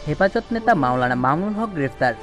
হেফাজত নেতা মাওলানা মামুনুল হক গ্রেফতার।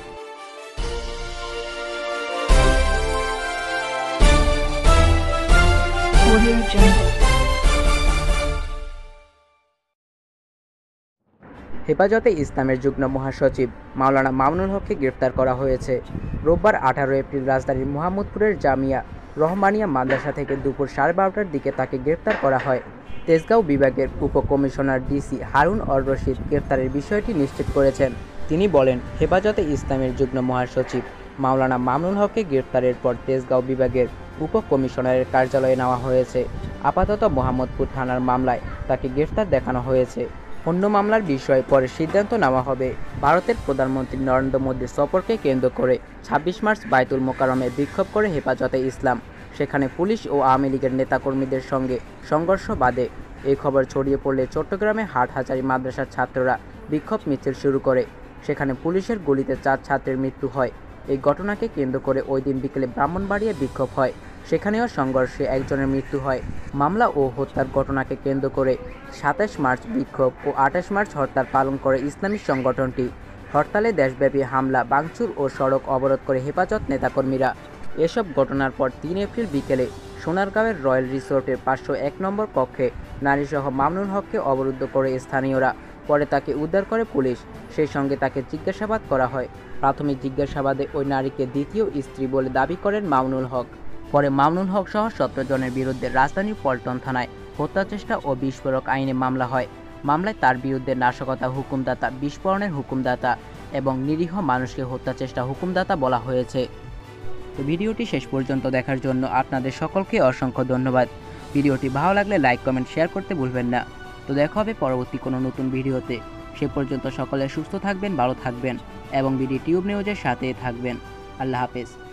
হেফাজতে ইসলামের যুগ্ম মহাসচিব মাওলানা মামুনুল হককে গ্রেফতার করা হয়েছে। রোববার 18 এপ্রিল রাজধানীর মোহাম্মদপুরের জামিয়া রহমানিয়া মাদ্রাসা থেকে দুপুর 12:30টার দিকে তাকে গ্রেফতার করা হয়। তেজগাঁও বিভাগের উপকমিশনার ডিসি হারুন অর রশিদ গ্রেফতারের বিষয়টি নিশ্চিত করেছেন। তিনি বলেন, হেফাজতে ইসলামের যুগ্ম মহাসচিব মাওলানা মামুনুল হককে গ্রেফতারের পর তেজগাঁও বিভাগের উপকমিশনারের কার্যালয়ে নেওয়া হয়েছে। আপাতত মোহাম্মদপুর থানার মামলায় তাকে গ্রেফতার দেখানো হয়েছে। অন্য মামলার বিষয়ে পরে সিদ্ধান্ত নেওয়া হবে। ভারতের প্রধানমন্ত্রী নরেন্দ্র মোদীর সফরকে কেন্দ্র করে 26 মার্চ বাইতুল মোকাররমে বিক্ষোভ করে হেফাজতে ইসলাম। সেখানে পুলিশ ও আওয়ামী লীগের নেতাকর্মীদের সঙ্গে সংঘর্ষ বাধে। এই খবর ছড়িয়ে পড়লে চট্টগ্রামে হাটহাজারী মাদ্রাসার ছাত্ররা বিক্ষোভ মিছিল শুরু করে। সেখানে পুলিশের গুলিতে 4 ছাত্রের মৃত্যু হয়। এই ঘটনাকে কেন্দ্র করে ওই দিন বিকেলে ব্রাহ্মণবাড়িয়ায় বিক্ষোভ হয়। সেখানেও সংঘর্ষে একজনের মৃত্যু হয়। মামলা ও হত্যার ঘটনাকে কেন্দ্র করে 27 মার্চ বিক্ষোভ ও 28 মার্চ হরতাল পালন করে ইসলামী সংগঠনটি। হরতালে দেশব্যাপী হামলা, ভাঙচুর ও সড়ক অবরোধ করে হেফাজত নেতাকর্মীরা। এসব ঘটনার পর 3 এপ্রিল বিকেলে সোনারগাঁওয়ের রয়্যাল রিসোর্টের 501 নম্বর কক্ষে নারীসহ মামুনুল হককে অবরুদ্ধ করে স্থানীয়রা। পরে তাকে উদ্ধার করে পুলিশ। সেই সঙ্গে তাকে জিজ্ঞাসাবাদ করা হয়। প্রাথমিক জিজ্ঞাসাবাদে ওই নারীকে দ্বিতীয় স্ত্রী বলে দাবি করেন মামুনুল হক। পরে মামুনুল হক সহ 17 জনের বিরুদ্ধে রাজধানীর পল্টন থানায় হত্যাচেষ্টা ও বিস্ফোরক আইনে মামলা হয়। মামলায় তার বিরুদ্ধে নাশকতা হুকুমদাতা, বিস্ফোরণের হুকুমদাতা এবং নিরীহ মানুষকে হত্যাচেষ্টা হুকুমদাতা বলা হয়েছে। তো ভিডিওটি শেষ পর্যন্ত দেখার জন্য আপনাদের সকলকে অসংখ্য ধন্যবাদ। ভিডিওটি ভালো লাগলে লাইক, কমেন্ট, শেয়ার করতে ভুলবেন না। তো দেখা হবে পরবর্তী কোনো নতুন ভিডিওতে। সে পর্যন্ত সকলে সুস্থ থাকবেন, ভালো থাকবেন এবং বিডি টিউব নিউজের সাথে থাকবেন। আল্লাহ হাফেজ।